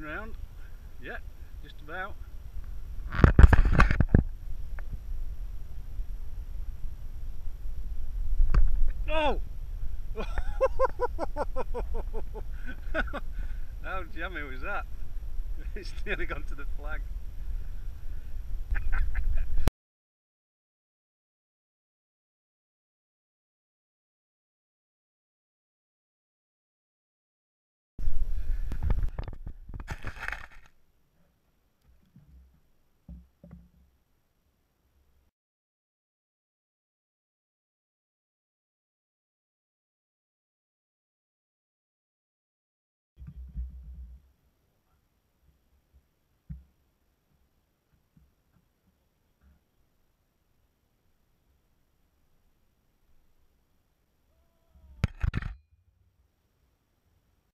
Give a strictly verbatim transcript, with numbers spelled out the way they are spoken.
coming round. Yeah, just about. Oh! How jammy was that? It's nearly gone to the flag.